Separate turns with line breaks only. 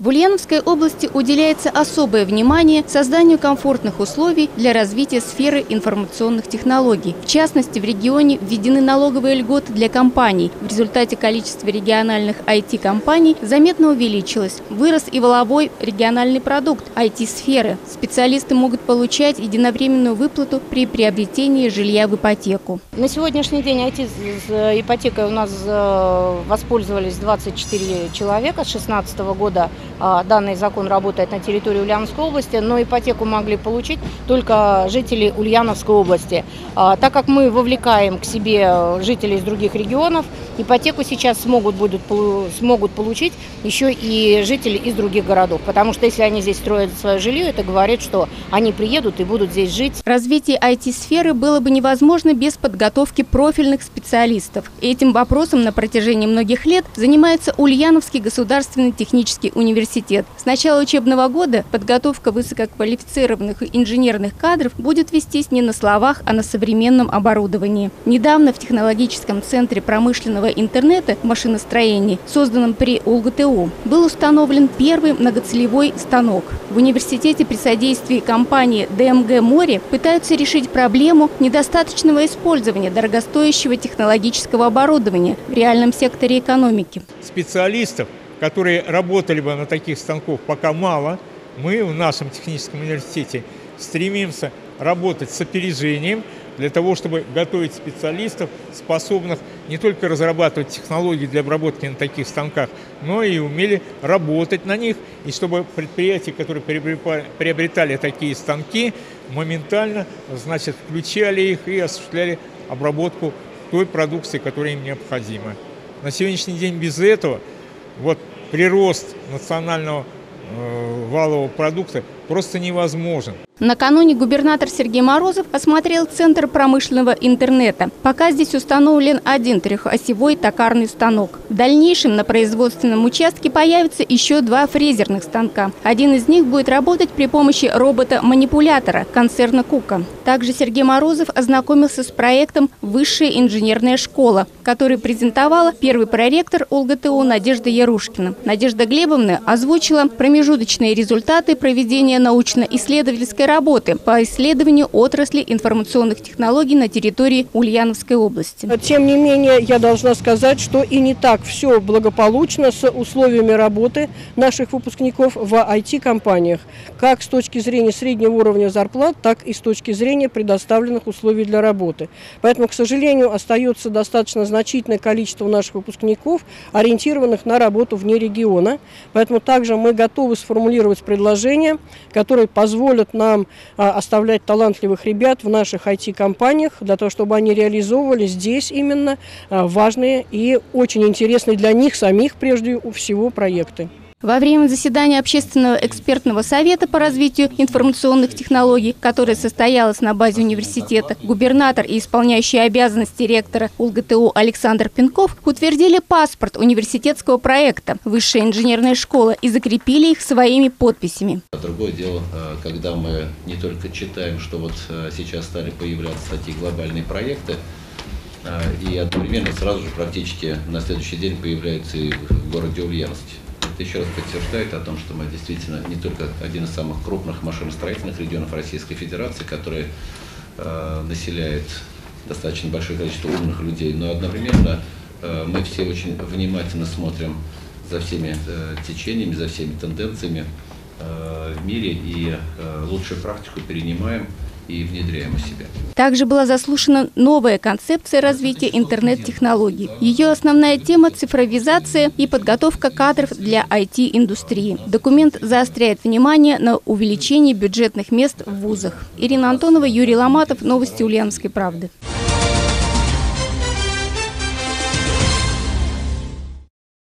В Ульяновской области уделяется особое внимание созданию комфортных условий для развития сферы информационных технологий. В частности, в регионе введены налоговые льготы для компаний. В результате количество региональных IT-компаний заметно увеличилось. Вырос и валовой региональный продукт IT-сферы. Специалисты могут получать единовременную выплату при приобретении жилья в ипотеку.
На сегодняшний день IT-ипотекой у нас воспользовались 24 человека с 2016 года. Данный закон работает на территории Ульяновской области, но ипотеку могли получить только жители Ульяновской области. Так как мы вовлекаем к себе жителей из других регионов, ипотеку сейчас смогут получить еще и жители из других городов. Потому что если они здесь строят свое жилье, это говорит, что они приедут и будут здесь жить.
Развитие IT-сферы было бы невозможно без подготовки профильных специалистов. Этим вопросом на протяжении многих лет занимается Ульяновский государственный технический университет. С начала учебного года подготовка высококвалифицированных инженерных кадров будет вестись не на словах, а на современном оборудовании. Недавно в технологическом центре промышленного интернета в машиностроении, созданном при УлГТУ, был установлен первый многоцелевой станок. В университете при содействии компании ДМГ «Море» пытаются решить проблему недостаточного использования дорогостоящего технологического оборудования в реальном секторе экономики.
Специалистов, которые работали бы на таких станках, пока мало. Мы в нашем техническом университете стремимся работать с опережением для того, чтобы готовить специалистов, способных не только разрабатывать технологии для обработки на таких станках, но и умели работать на них, и чтобы предприятия, которые приобретали такие станки, моментально, включали их и осуществляли обработку той продукции, которая им необходима. На сегодняшний день без этого прирост национального валового продукта просто невозможен.
Накануне губернатор Сергей Морозов осмотрел Центр промышленного интернета. Пока здесь установлен один трехосевой токарный станок. В дальнейшем на производственном участке появится еще 2 фрезерных станка. Один из них будет работать при помощи робота-манипулятора концерна «Кука». Также Сергей Морозов ознакомился с проектом «Высшая инженерная школа», который презентовала первый проректор УлГТУ Надежда Ярушкина. Надежда Глебовна озвучила промежуточные результаты проведения научно-исследовательской работы по исследованию отрасли информационных технологий на территории Ульяновской области.
Тем не менее, я должна сказать, что и не так все благополучно с условиями работы наших выпускников в IT-компаниях, как с точки зрения среднего уровня зарплат, так и с точки зрения предоставленных условий для работы. Поэтому, к сожалению, остается достаточно значительное количество наших выпускников, ориентированных на работу вне региона. Поэтому также мы готовы сформулировать предложения, которые позволят нам оставлять талантливых ребят в наших IT-компаниях, для того, чтобы они реализовывали здесь именно важные и очень интересные для них самих прежде всего проекты.
Во время заседания Общественного экспертного совета по развитию информационных технологий, которое состоялось на базе университета, губернатор и исполняющий обязанности ректора УлГТУ Александр Пинков утвердили паспорт университетского проекта «Высшая инженерная школа» и закрепили их своими подписями.
Другое дело, когда мы не только читаем, что сейчас стали появляться такие глобальные проекты, и одновременно сразу же практически на следующий день появляются и в городе Ульяновске. Это еще раз подтверждает о том, что мы действительно не только один из самых крупных машиностроительных регионов Российской Федерации, который населяет достаточно большое количество умных людей, но одновременно мы все очень внимательно смотрим за всеми течениями, за всеми тенденциями в мире и лучшую практику перенимаем и внедряем у себя.
Также была заслушана новая концепция развития интернет-технологий. Ее основная тема – цифровизация и подготовка кадров для IT-индустрии. Документ заостряет внимание на увеличении бюджетных мест в вузах. Ирина Антонова, Юрий Ломатов. Новости Ульяновской правды.